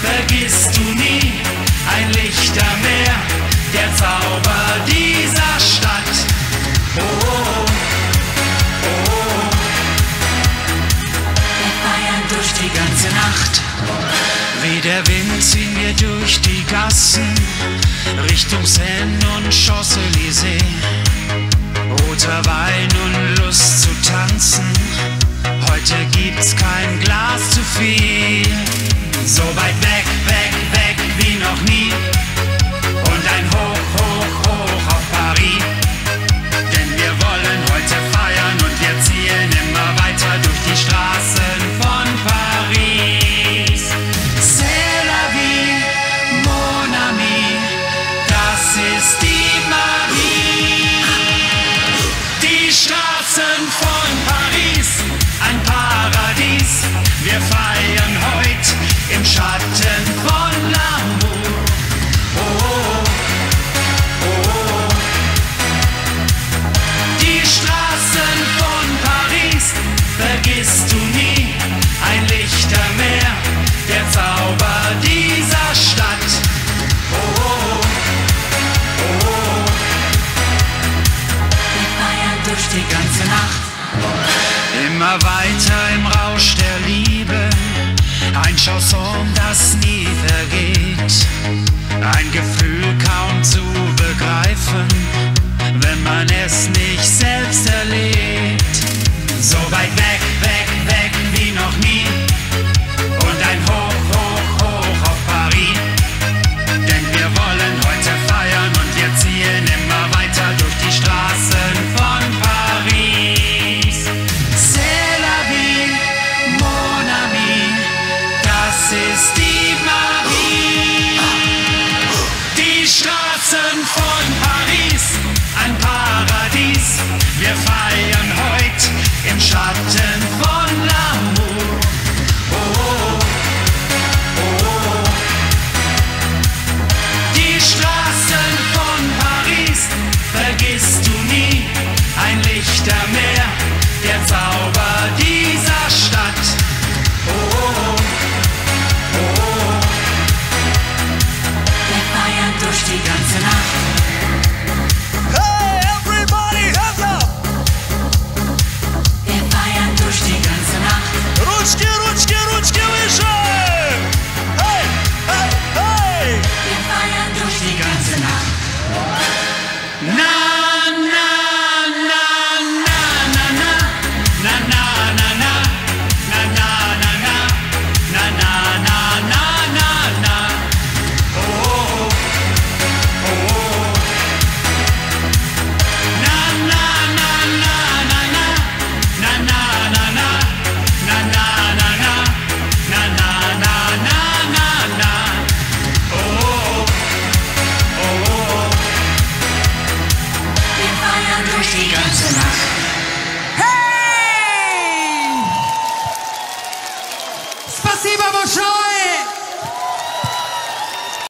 vergisst du nie. Ein Lichtermeer, der Zauber dieser Stadt. Oh, oh, oh, oh. Wir feiern durch die ganze Nacht. Wie der Wind ziehen wir durch die Gassen, Richtung Seine und Champs-Élysées. Roter Wein und Lust zu tanzen, heute gibt's kein Glas zu viel. So weit weg, weg, weg wie noch nie. Und ein Hoch, hoch, hoch auf Paris. Denn wir wollen heute feiern und wir ziehen immer weiter durch die Straßen von Paris. C'est la vie, mon ami, das ist die Magie. Die Straßen von Paris, ein Paradies. Wir feiern heute im Schatten von L'amour. Oh, oh, oh, oh. Die Straßen von Paris vergisst du nie. Ein Lichtermeer, der Zauber dieser Stadt. Oh, oh, oh, oh. Wir feiern durch die ganze Nacht. Immer weiter im Rausch der Liebe, ein Chanson, das nie vergeht. Ein Gefühl kaum zu begreifen, wenn man es nicht selbst erlebt. So weit weg, weg, weg wie noch nie. Und ein Hoch, hoch, hoch auf Paris. Denn wir wollen heute feiern und wir ziehen immer weiter durch die Straßen von Paris. C'est la vie, mon ami, das ist die Magie. Die Straßen von Paris, ein Paradies. Wir feiern heute im Schatten von L'amour. Oh, oh, oh, oh. Die Straßen von Paris vergisst du nie. Ein Lichtermeer, der Zauber dieser Stadt. Oh, oh, oh, oh. Wir feiern durch die ganze Nacht.